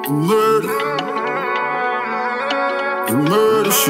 Murder, murder, she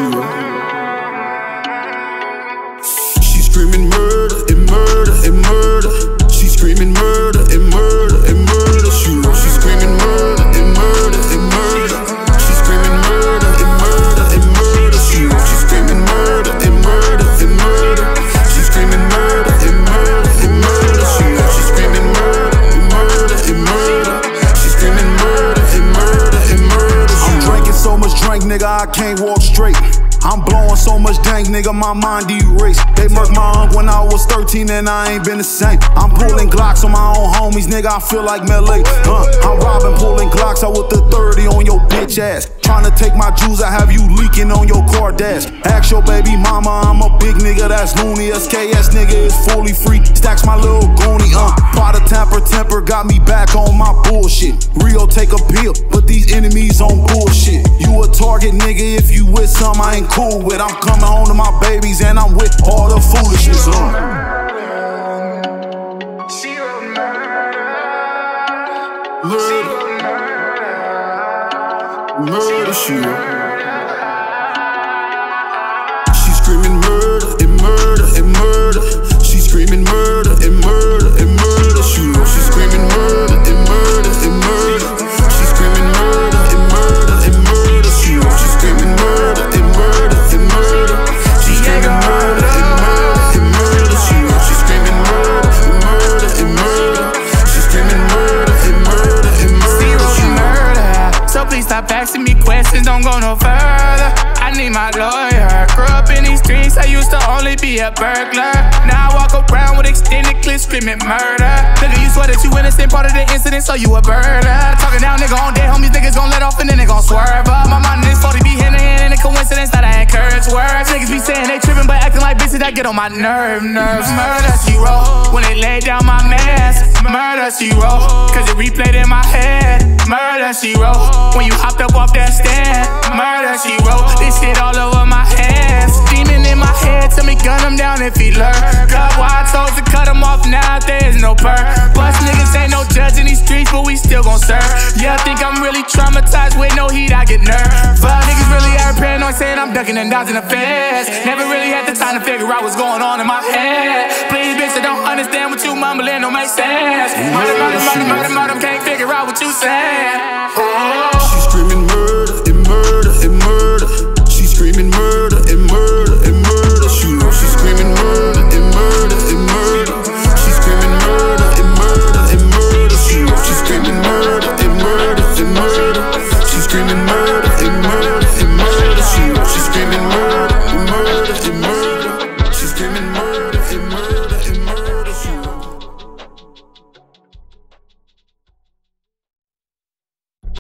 screaming murder and murder and murder. She screaming murder and murder and murder. She screaming murder and murder and murder. She screaming murder and murder and murder. She screaming murder and murder and murder. She screaming murder and murder and murder. She screaming murder and murder and murder. She screaming murder and murder and murder. I'm drinking so much drink, nigga, I can't walk straight. I'm blowing so much dank, nigga, my mind erased. They murked my uncle when I was 13 and I ain't been the same. I'm pulling Glocks on my own homies, nigga, I feel like Melee. I'm robbing, pulling Glocks out with the 30 on your bitch ass. Tryna take my jewels, I have you leaking on your car dash. Ask your baby mama, I'm a big nigga, that's loony. SKS nigga is fully free, stacks my little goonie. Prada temper, got me back on my bullshit. Rio take a pill, but these enemies on bullshit. You a target, nigga, if you with some I ain't cool with. I'm coming home to my babies and I'm with all the foolishness. Murder, she screaming murder and murder and murder. She screaming murder and murder and murder. She screaming murder and murder and murder. She screaming murder and murder and murder. She screaming murder and murder and murder. She screaming murder and murder and murder. She screaming murder and murder and murder. She screaming murder and murder and murder. So please stop asking me questions, don't go no further. I need my lawyer. Grew up in these streets, I used to only be a burglar. Now I walk around with extended clips screaming murder. Nigga, you swear that you innocent, part of the incident, so you a birder. Talking down, nigga, on dead homies, niggas gon' let off and then they gon' swerve up. My mind is 40 be hitting and a coincidence that I encourage words. Niggas be saying they tripping, but acting like bitches that get on my nerves. Murder, she wrote, when they lay down my mask. Murder, she wrote, cause it replayed in my head. Murder, she wrote, when you hopped up off that stand. Murder, she wrote, this shit all over my hands. Demon in my head, tell me gun him down if he lurk. Cut wide toes to cut him off now, there's no perk. Bust niggas ain't no judge in these streets, but we still gon' serve. Yeah, I think I'm really traumatized with no heat, I get nervous. Niggas really are paranoid, saying I'm ducking and dodging the feds. Never really had the time to figure out what's going on in my head. Please, bitch, I don't understand what you mumbling, don't make sense. Murder, can't figure out what you saying.